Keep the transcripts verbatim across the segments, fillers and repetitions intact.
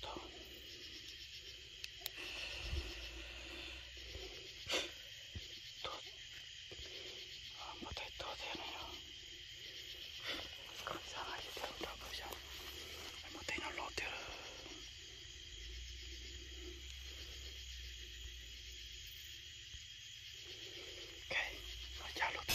thôi. Một tay to thế này rồi. Còn sao ai thì theo đó bây giờ. Một tay nó lọt theo. Ok, nó chả lọt.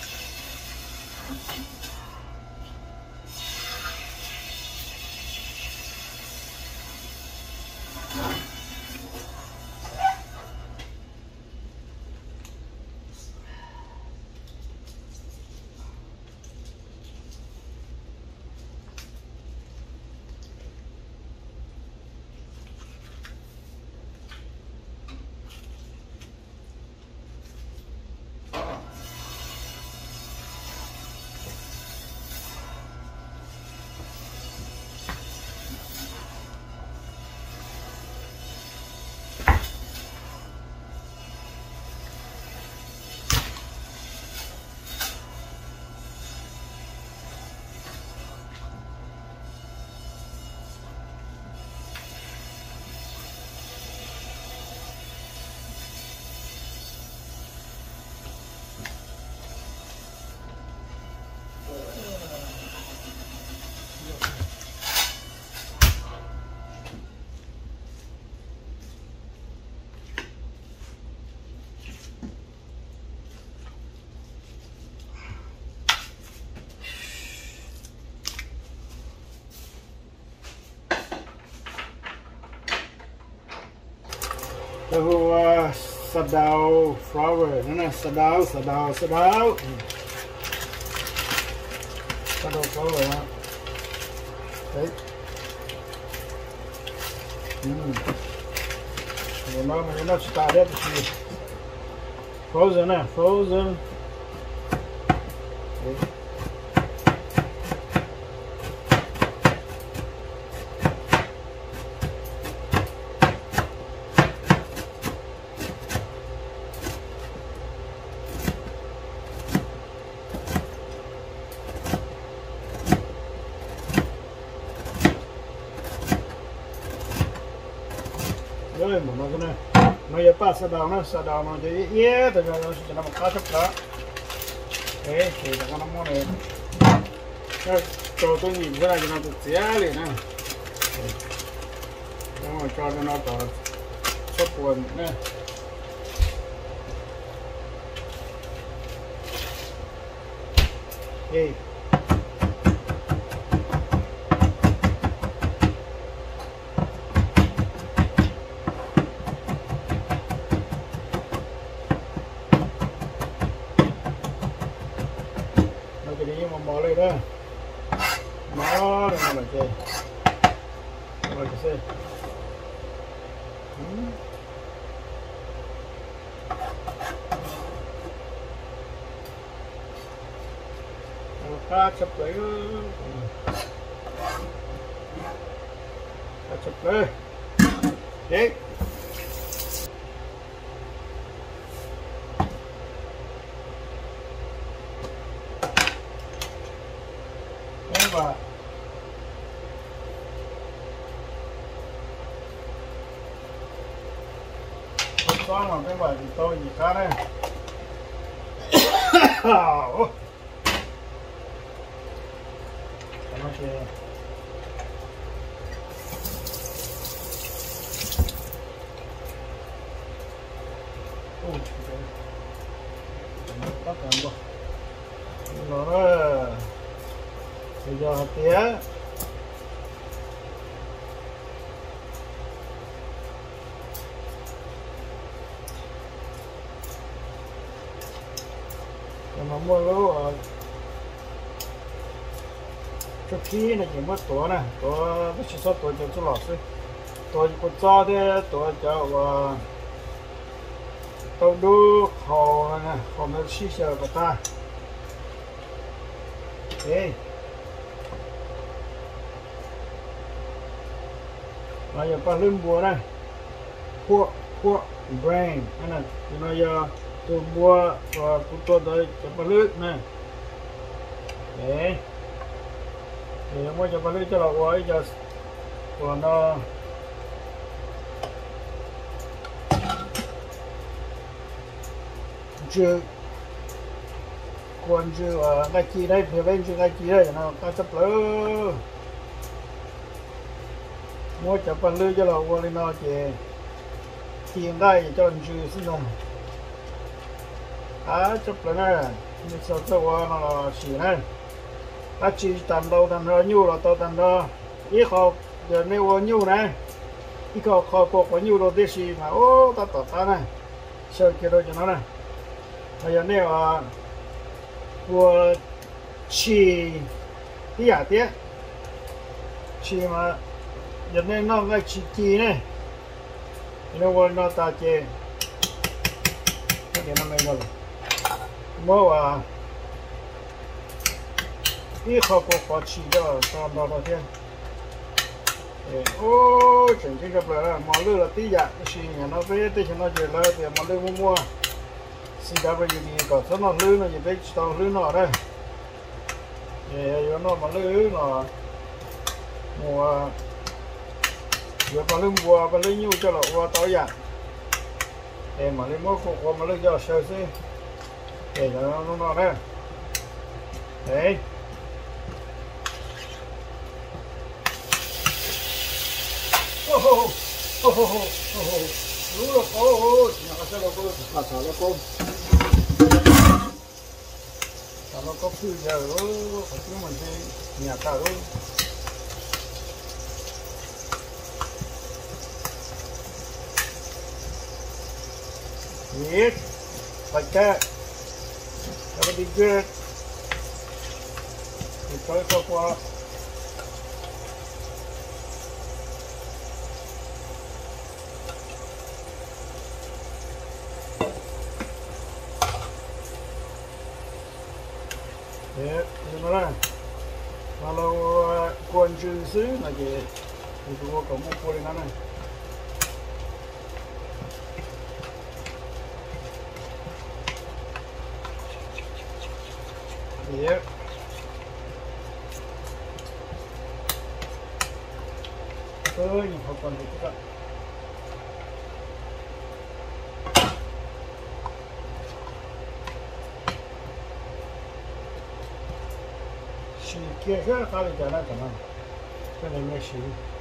Đây là Sadao flower, nó là Sadao, Sadao, Sadao, Sadao flower đó. Đấy. Ừm. Rồi nó mà nó started thì frozen nè, frozen. Đấy. Rồi một nó cái này nó giờ pa Sadao nó Sadao nó jadi iya thì nó sẽ làm cá chép đó. Thế thì nó nó mua này cái cho tôi nhìn cái này nó tự chế liền nè. Nó cho nó có sốt buồn nè. Hey. Mò lên đó, mò lên mà chơi, rồi cái gì, cá chép lấy, cá chép lấy, đấy. Và con mà cái bài thì tôi gì cả đây. Nó kìa. Ôi trời. Nó tắt rồi quá. Rồi. Bây giờ hạt tía mà mua lúa cho khi này chỉ mất tổ này tổ nó chỉ số tổ cho chú lọt thôi tổ có cho thế tổ cho tổ đu khổ này khổ nó xí sợ của ta thế bây giờ pa lưng bùa này pork pork brain anh này bây giờ tôi mua và cũng tôi tới cho pa lưng này để để mua cho pa lưng cho là quay cho còn nó chữ quần chữ ở ngay chi đây phía bên chữ ngay chi đây nó ta chấp lỡ mua chập phần lư cho là qua lên nó chỉ tiền đây cho anh chữ xin rồi à chấp lỡ này như sau cho qua nó là chỉ này ta chỉ tầm đầu tầm đó nhiêu là tao tầm đó ít họ giờ nếu qua nhiêu này ít họ họ cuộc có nhiêu đồ gì mà ô ta tao ta này sơ kia đâu cho nó này bây giờ nếu à我去地下店去嘛，人家那个去鸡呢，因为我那大姐，这点都没有了。我话，你好过好吃的，上多少天？哎，哦，真这个不了，马路了地下，是人那边对那些了，对马路么么。si đã bây giờ thì có số nó lưới nó chỉ biết tao lưới nó đây, giờ nó mà lưới nó mùa giờ mà lưới mùa mà lưới nhiều cho nó qua tao vậy, để mà lưới mốt qua mà lưới cho sơ xí, để cho nó nó đây, đấy, oh oh oh oh oh oh lú là có, nhà cái xe là có, cả thảo là có. Nó có phi giờ đó, phải chứ mình đi nhà ta đó. Yes, like that. That'll be good. We try it for a while. Yeah, you know, kalau kuan juice lagi, itu kamu boleh mana? Yeah. So, yang kapan itu kan? kia rất khá là chả là chả nào cái này mới xí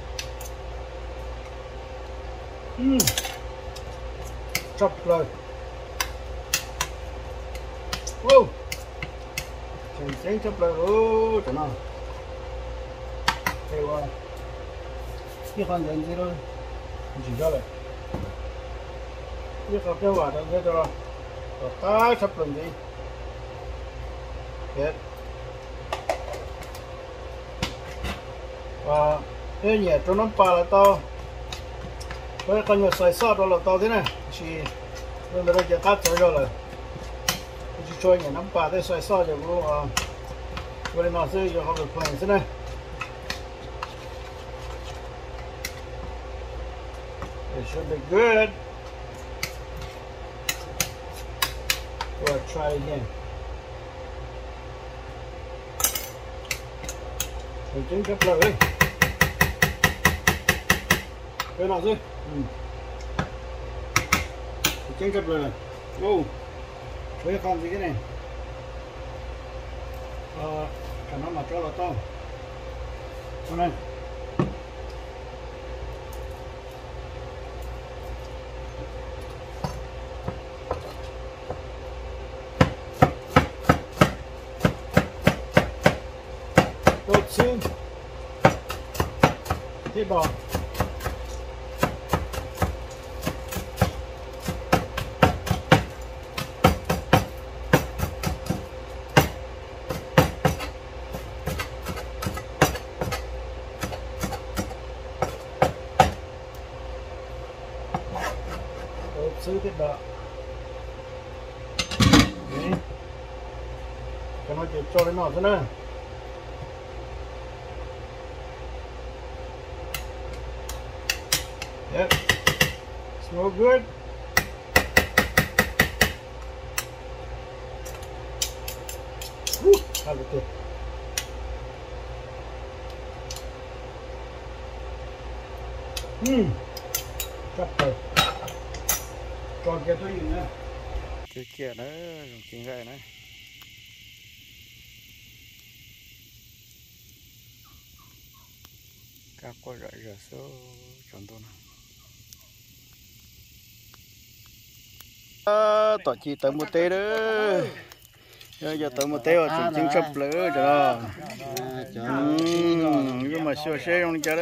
chop lời wow chén chén chop lời ô chả nào đây qua cái con gì gì rồi chỉ ra này cái con kéo vào đây cái đó rồi ta chop lần gì yes và cái nhẹ cho nó pa là to với con nhẹ xoay sót đó là to thế này chỉ nên là giờ cắt rồi rồi chỉ cho nhẹ nắm pa để xoay sót cho luôn à với nó sẽ cho họ được phần thế này it should be good we'll try again mình chứng chấp lời đi cái nào chứ ừ. Chứng chấp lời này ô với con gì cái này ờ cả nó mà cho là to con này tốt xương thịt bò tốt xương thịt bò đấy cái nó chỉ cho đến nọ thế này. Yep, smell good. Woo, have it there. Hmm, chop rồi. Còn cái tôi gì nữa. cái kia nữa chính gậy đấy các con rải rửa số chọn tôi nào tỏ chỉ tới một tê đó giờ giờ tới một tê rồi chúng chính sập lỡ cho đó nhưng mà sửa xe trong cho đó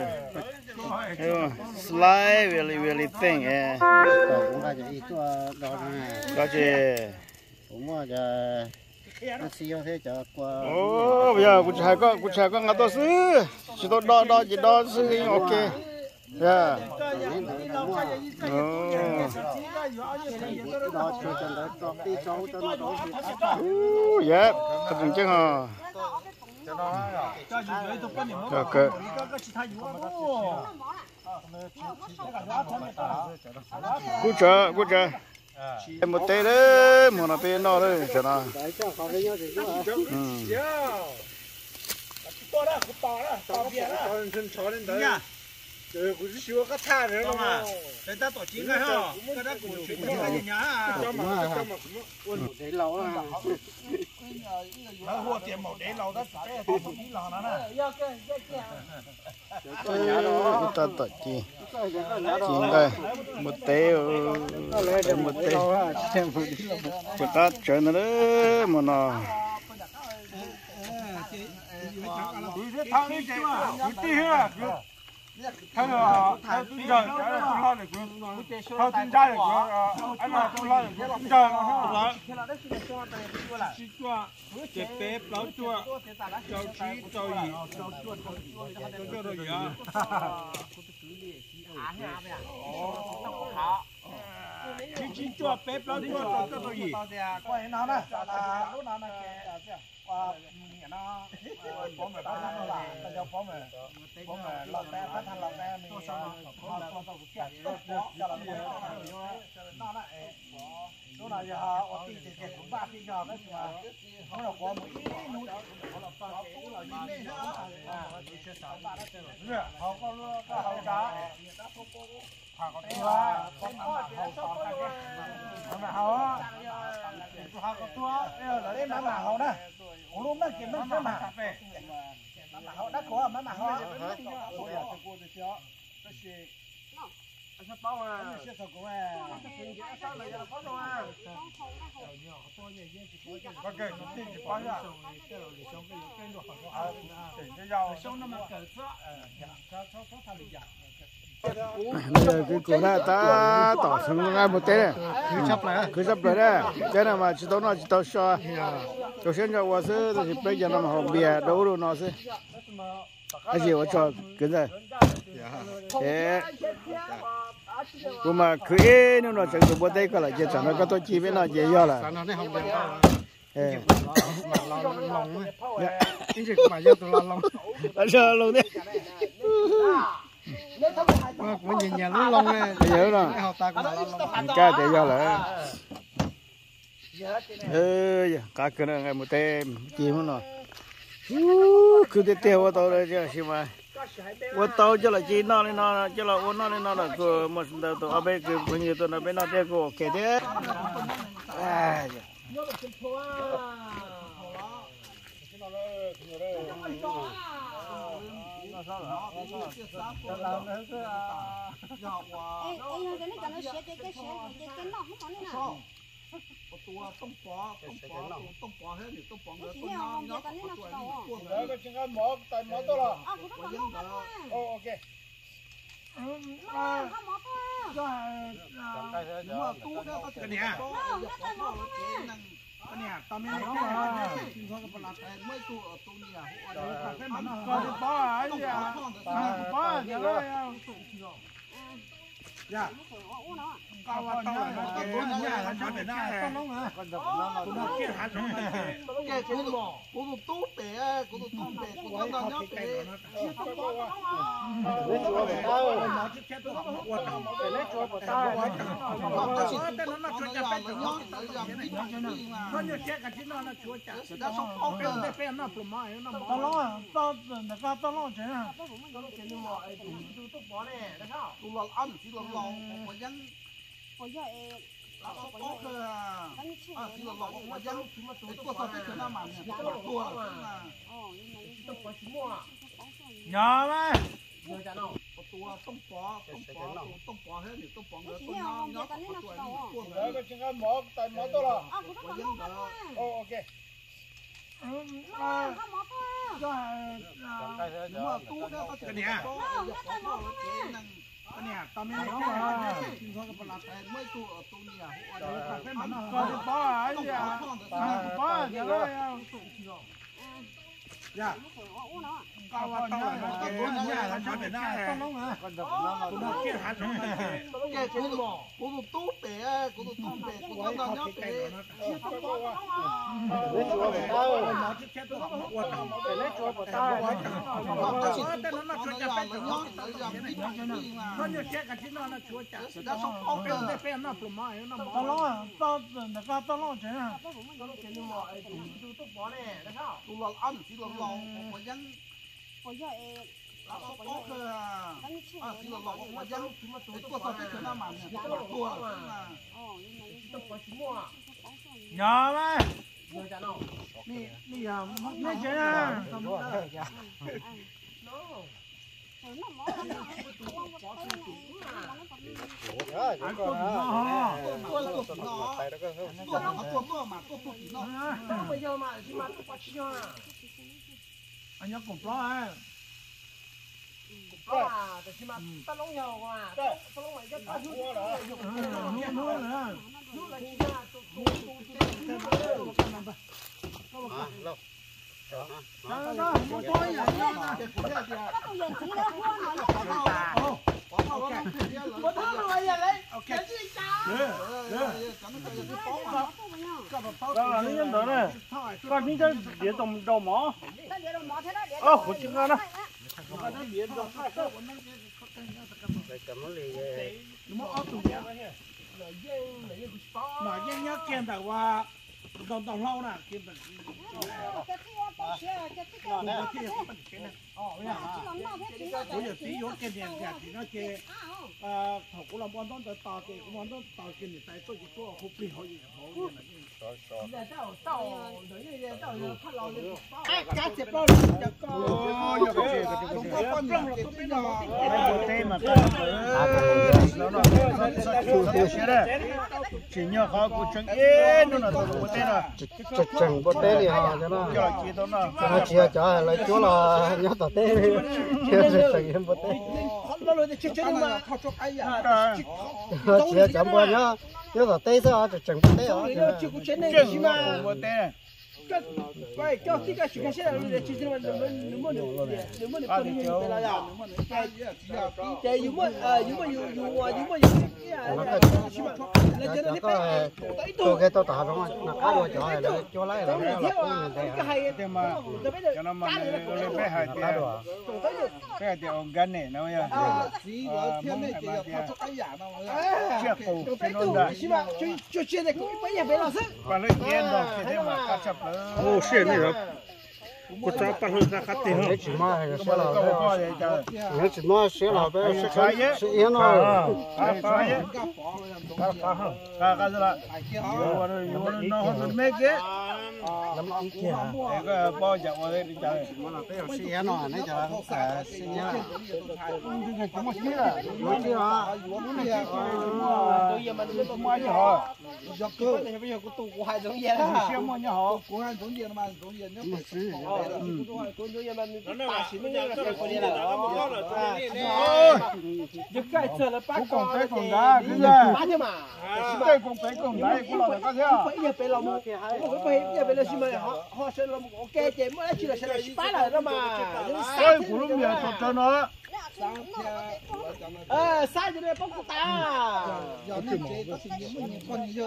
slide really really thin yeah cũng là chỉ cho đó có chứ cũng là giờ nó siêu thế cho qua ô bây giờ cụ trai có cụ trai có ngã to sư chỉ to đo đo chỉ đo sư ok yeah đó cho cho nó cho đi cho cho nó đó yeah thật chính chứ hả ok cụ trai cụ trai một tê đấy một là bên nó đấy cho nó rồi cũng chưa có tha nữa đâu mà người ta tổ chức cái ha cái đó cũng chuyện gì là nhá cho mà cho mà cũng để lâu rồi nó hoa tiền một để lâu đó phải tổ chức lò nó nè chúng ta tổ chi chính đây một té một té chúng ta chơi nó đấy mà nó thằng đi chơi đi ha thằng là thằng bây giờ cái là tôi lo được thằng tin trai được anh là tôi lo được bây giờ nó chỉ cho chế bếp nấu chua cháo chí cháo gì cháo chua rồi gì à chỉ chỉ chua bếp nấu chua cháo chua rồi gì quay nó nè lúc nào nè qua nó có mà ta nó là ta cho có mà có mà lọt ra phát thanh lọt ra mình có có có có cái tốt đó cho là nó nó lúc nào giờ họ đi thì cũng ba cái giờ đó mà nó là có một cái núi nó là to cái là như thế đó họ có có hậu cá họ có tua có hậu có cái mà hậu họ có tua là đến mà hậu đó cũng lúc đó kiếm nó mà cà phê mà hậu đất của mà hậu ôi à tôi cô tôi cho cái gì anh sắp bao à sẽ sao cũng à sao lại giờ có đâu à có cái cái gì bao giờ cái dầu xong nó mà cởi sữa cho cho cho thằng được bây giờ cái cổ này ta tỏ xuống ngay một té cứ sắp lại cứ sắp lại đấy cái nào mà chỉ tao nó chỉ tao cho tôi xem cho qua sữa thì bây giờ nó mà hỏng bia đâu đâu nó sữa cái gì tôi cho cái gì thế nhưng mà cứ nếu nó chẳng được bữa tây có là chỉ chẳng nó có tôi chỉ biết nó dễ do là nó không được đâu ê lòng lòng cái gì mà do tụi lòng bây giờ luôn đi cũng nhìn nhà nó lông này nhớ rồi cái để do là ơi cá cái này ngày một tem chim không nè cứ để tiêu vào tàu đây chứ xí mà vào tàu cho là chi nó lên nó cho là uốn nó lên nó là cứ một tàu tàu ở bên cứ bao nhiêu tàu ở bên nó để cứ ok thế à Ê, ê, cái này cái nó xé cái cái xé cái cái nó không có nữa nào. tua tôm bò tôm bò tôm bò hết thì tôm bò nữa Chỉ là không cái này nó sầu. đó cái chừng ăn mỏ tại mỏ to rồi À, cũng có mỏ to. ok Nó không mỏ to. nhưng mà tu đó có cái nè Không, nó tại mỏ to mà. cái nè tao mới nói là chúng ta có là phải mới tu ở tu nhà hộ cái mà nó có bò ấy à bò giờ đó dạ cao cao là nó cái bốn nhà là nó phải na tao nó mà con đập nó nó kia hạt nó cái cái bò cô tu tốt để cô tu tốt để cô con nó nhóc để lấy chúa của tao nó chiếc xe tôi nó quật tao để lấy chúa của tao nó chỉ nó nó chúa chả phải nó nó như xe cái nó nó chúa chả nó sống ốc cái nó phải nó phụ mai nó tao nó tao nó tao tao nó thế à tao nó cái như mà tu tu bò này đấy sao tu là ăn chỉ là lòng của dân Ôi giời, 老高个啊，啊，这个老我讲，多少这可那嘛，多了啊。 哦，你们都不寂寞啊， nhà mà 有家闹， 多东坡，东坡，东坡还有东坡个东你要阳， 别跟你那说哦。 đó cái chuyện mỏ tại mỏ to là 啊，不是搞弄的。 ô ok 嗯弄 à, 他毛发。 这啊，你嘛多的个这里啊， 弄那在毛发呢。 cái này tao mới nói mà chúng ta có làm cái mấy chỗ ở trong nhà họ cái mà nó con bó à gì à bó à gì đó dạ cao quá cao là cái bố nhà là cho để nó con nó mà con đập nó nó kia hạt nó cái cái cái nó cố tụ tốt để cố tụ tốt để cố tụ nó nhóc để lấy chúa của tao lấy chúa của tao nó như cái cái nó nó chúa chả nó sống ốc cái cái phe nó plum mai nó tao lo tao người ta tao lo chứ à tụ là ăn chỉ là lòng mà dân 我要诶， là sống ốc cái à à chỉ là lòng mà dân có sao cái nó mà nó tua là 哦，你们都不寂寞啊， nhà mà 有家闹， 你你呀， mấy chuyện à 嗯嗯。那毛发那我我我我 ăn con nó tua là tua nó tua nó tua tua mà tua tua nó 都不要嘛，起码都不寂寞啊， anh nhớ cùng lo à 好啊，最起码打农药啊，打打农药就打出来了，有 nuôi nuôi nữa 有了起码都都都都。 đó đó không có tối vậy đó cái phụ gia thì à 那都眼睛的花嘛，你看那 ô bỏ vào cái phụ gia là 我他妈也来， ok 赶紧打。 đó là những nhân đó này còn những cái địa đồng đầu mỏ 那别的毛太大，别 ờ của chúng ta đó nó biến rồi hai cái nó mà dân nhớ kiên tại qua đồng đồng lâu nè kiên tại cái thứ我包些，这这个那这个， 哦那这种那这几个 bây giờ tí vô kiên tiền kẹt thì nó kia 啊哦， à thầu cũng làm bọn đó tới tàu thì cũng bọn đó tàu kiên thì tại tôi chỉ có hộp đi họ gì họ gì là 到到人家到有看老人。 哎家姐包了这个 ôi giờ cái gì cái chúng ta con nhà cái cái nào cái tên mà nó nó chủ tiêu xe đấy chỉ nhớ họ của chúng yên nó là của tên rồi chật chừng bột té thì họ cho nó cho chị đó nó nó chia cho lại chỗ là nhớ tao té chia chật chừng bột té nó lên chết chết mà họ cho ai à chia chậm qua nhớ nhớ tao té sao chật chừng bột té họ chừng của tên 喂，叫这个许看现在的其实能能能不能能不能不能用了呀？这有没呃有没有有啊有没有呀？起码来这里边， tôi cái tao trả rồi nó cá đuôi cho này là cho lại là nó là cũng như thế hay tên mà cho nó mà nó phải hai tiền phải hai tiền ông gắn này nó ya chỉ là thiên này chỉ là họ cho ai à nó chia cổ 都 cho 被 nó 动 đã 起码就就现在我也没老师。 và lấy tiền rồi thì thế mà cá chập nữa ô shit này rồi cô cha bắt hơi ra cắt tiền nếu chỉ mà sẽ là đâu có gì chờ nếu chỉ mà sẽ là bé sẽ cái sẽ yên nó cái cái cái cái cái cái gì là yêu nó yêu nó nó không mấy cái lắm lắm kia cái bao giờ vào đây đi chơi mà là bé sẽ yên nó này cho sẽ nhá cái cái gì à nói đi mà tôi giờ mình tôi mua cho họ giờ cơ bây giờ của tụ của hai giống vậy tôi đó. xem mua cho họ của hai giống gì mà giống gì nhá Của giống vậy mà ba chín mươi là cái của đi là. Giúp cái chờ là bác còn phải con còn đá cái gì bác chứ mà. cái còn phải còn đá cũng là cái gì à Phải giờ phải làm một cái phải giờ phải là gì mà họ họ sẽ làm một cái cái mới chỉ là sẽ là bác là đó mà. cái của nó miệng thật cho nó Ờ sai cho nên bác của ta. giờ này chế có sinh những những con như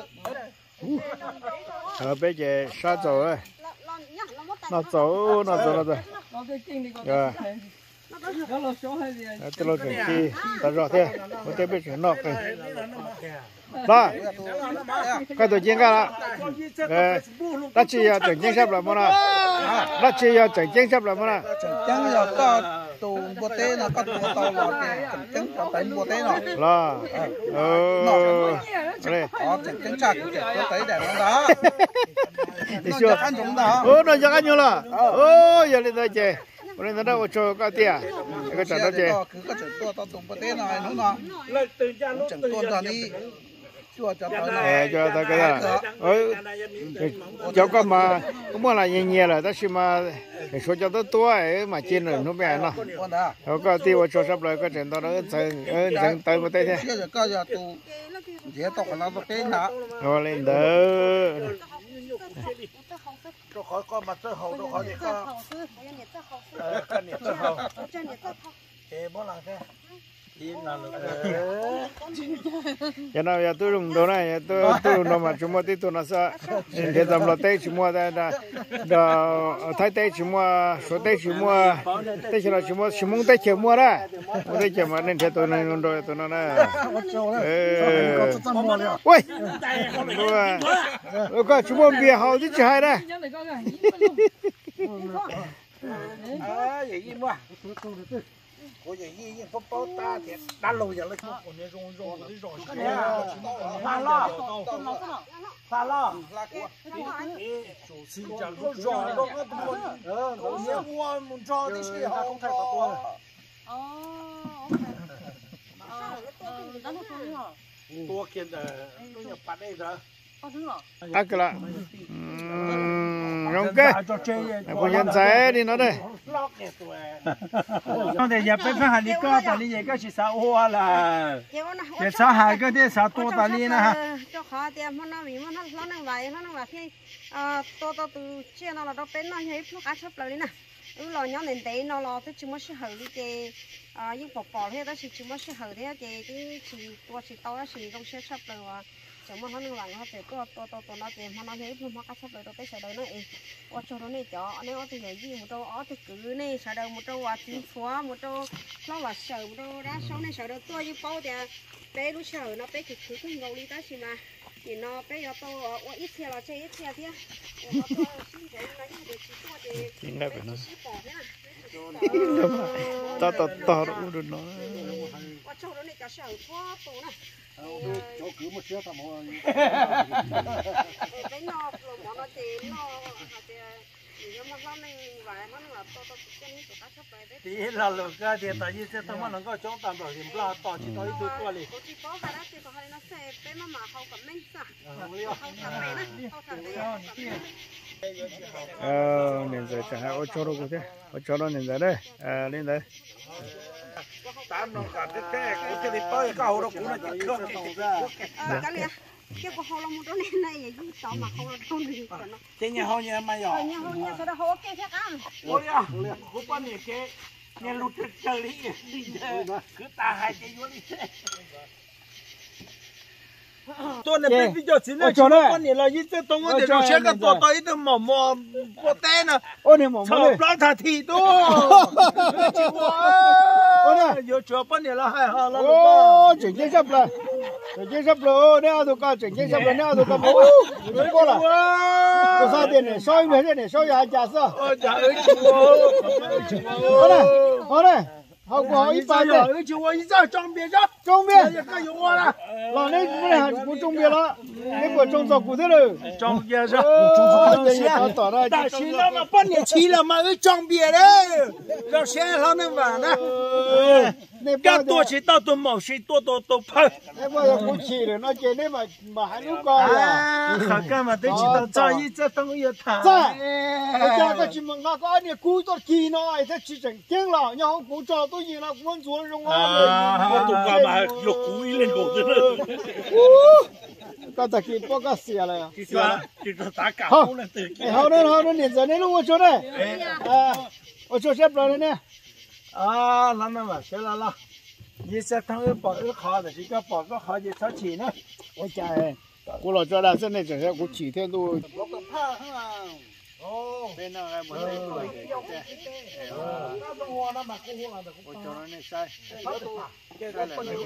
ờ bây giờ sao rồi nó走nó走nó走 Nó cái kinh đi con. rồi Nó là số hay gì? tôi lo cái gì ta rõ thế một cái bây giờ nó cái đó cái tổ chức cái là ta chỉ là chỉnh chính sách là mà na ta chỉ là chỉnh chính sách là mà na chẳng là to tù bò tê nó có tù tàu lọt cái trứng cho tới bò tê nó là ờ đây có trứng trứng chặt cho tới để nó đó đi nó chưa cho ăn chúng đó ô nó cho ăn nhiều là ô giờ lên đây chơi lên đây đâu cho cái tiền cái trận đó chơi cứ có trứng tua tàu tù bò tê nó nó trứng tua cho đi chua cho tới eh cho tới cái đó ơi cho con mà cũng mà là nhẹ nhẹ là đó xí mà cái số cho tới tua ấy mà trên rồi nó bé nó rồi có tiêu cho sắp lại cái trận đó nó dần dần tới một tay thế giờ có giờ tù dễ tộc nó bò tê nó rồi lên đó cho khỏi con mặt tơ hậu cho khỏi thì có cái này tơ hậu thế bó là thế giờ nào giờ tôi dùng đồ này tôi tôi dùng đồ mà chúng tôi tôi nó sao để làm lót tết chúng tôi đã đã thái tết chúng tôi số tết chúng tôi tết là chúng tôi chúng tôi tết chúng tôi đó tết chúng tôi nên tôi này dùng đồ tôi nó nè ôi rồi có chúng tôi bia hậu thì chạy đấy à vậy gì mà cô vậy gì gì phong bao ta thì đã lâu giờ lấy một con này rong rong cái rong cái này pha lo pha lo là cái chủ sĩ chẳng có rong rong cái buồn ờ nó nhiều mua một trò thì chỉ họ không thể có tua tua kia là tôi nhập bắt đây rồi ác là rong cái bây giờ sẽ đi nó đây không thể nhập bên hàng đi có tại vì vậy có chỉ sáu hoa là để sáu hai cái đấy sáu tua tại vì nè cho khó thì mà nó vì mà nó nó đang vậy nó đang vậy khi to to từ chia nó là đó bên nó hay nó cá sấu lại nè ừ lo nhóm nền tế nó lo tới chúng nó sẽ hở đi cái những bọc bò thế đó thì chúng nó sẽ hở thế cái cái chỉ tua chỉ tao đó chỉ trong xe sắp rồi chẳng mà nó nâng lặng nó phải có to to to nó thì mà nó thế mà cá sấu lại đó tới sau đó nó ấy ở chỗ đó này chó nếu thì cái gì một chỗ ở thì cứ này sau đó một chỗ hoa tím xóa một chỗ nó là sờ một chỗ đá sau này sau đó tôi như bao thì bé lúc sờ nó bé thì cứ cứ ngầu đi tới xí mà thì nó bé giờ tôi ở ít xe là chơi ít xe thế chính là phải nó to to to nó được nó ở chỗ đó này cả sờ quá to nè chỗ cứ một chiếc thằng mua cái nó nó nó thì nó thì nhưng mà nó mình vậy nó là to to cái này của cá sấu vậy đấy thì là lúc cái thì tại vì sẽ tao mà nó có chỗ tạm bảo hiểm là tao chỉ tao đi qua đi có chỉ có cái đó thì có hay nó sẽ bé mà mà không có mình sao không thằng bé nè không thằng bé ờ nên giờ chẳng hạn ở chỗ đó cũng thế ở chỗ đó nên giờ đây à lên đây tám nó cả cái cái của cái tới cái hồ đó cũng là chỉ không cái này cái của họ là một chỗ này này gì tao mà không không được còn nó cái nhà họ nhà mày nhỏ nhà họ nhà sao đó họ cái khác ăn ôi à của con này cái nhà lụt trời đi cứ ta hai cái vô đi tôi này biết video chính là cho con này là ít cái tông để nó sẽ cái tổ tới nó mò mò của tên à ôi này mỏng chọc lăng thà thì tôi ôi này giờ chọc con này là hai hà là ô chỉnh chiếc sắp là chỉnh chiếc sắp rồi nè tôi coi chỉnh chiếc sắp rồi nè tôi coi bố tôi coi là tôi sao tiền này soi người thế này soi nhà trả sao ôi trời ơi chú ôi này ôi này học của họ ít bao nhiêu ơi chú ơi sao trong bia đó trong bia cái dụng hoa là là nên cái này cũng trong bia đó cái của trong giò cụ thế rồi trong bia ra tại chỉ là mà bắt nhẹ chỉ là mà ở trong bia đấy nó sẽ nó nên vào đó cái tua chỉ tao tôi màu chỉ tua tua tua phơi cái bây giờ cũng chỉ rồi nó chơi đấy mà mà hai lúc coi à khả cái mà tới chỉ tao cho ý cho tao yêu thà dạ bây giờ cái chỉ mà ngã có anh cú tôi kỳ nó ai thế chỉ chẳng tiếng là nhau cú cho tôi gì là muốn xuống trong à tôi cả mà lục cú ý lên cổ thế cái taki bao cái xìa này chỉ là chỉ là tá cả không là từ kia hao nên hao nên nhìn giờ nên lúc ở chỗ này à ở chỗ xếp rồi nè à làm mà sẽ là là như sẽ thằng ấy bỏ cái khó là chỉ có bỏ cái khó gì sao chỉ nữa ôi trời cô lo cho là trên này chẳng hạn cô chỉ thêm tôi có cái pha không ồ bên nào là một cái tuổi nó không hoa nó mà không hoa là được ôi cho nó này sai cái cái con này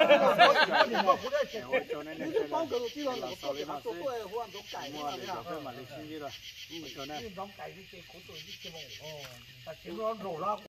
cho nên này là sau này nó sẽ mua để cho cái mà lịch sinh đi rồi cho nên giống cày cái cổ tuổi cái cái mồm ồ ta chỉ nó rổ lo